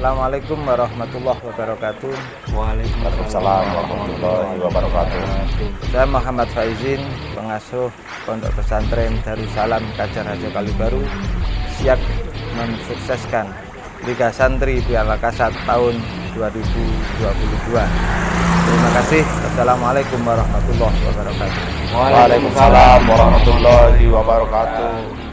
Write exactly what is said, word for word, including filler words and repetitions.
Assalamualaikum warahmatullahi wabarakatuh. Waalaikumsalam warahmatullahi wabarakatuh. Saya Muhammad Faizin, pengasuh Pondok Pesantren Darussalam Kajar Harjo Kalibaru, siap mensukseskan Liga Santri Piala Kasat tahun dua ribu dua puluh dua. Terima kasih. Assalamualaikum warahmatullahi wabarakatuh. Waalaikumsalam warahmatullahi wabarakatuh.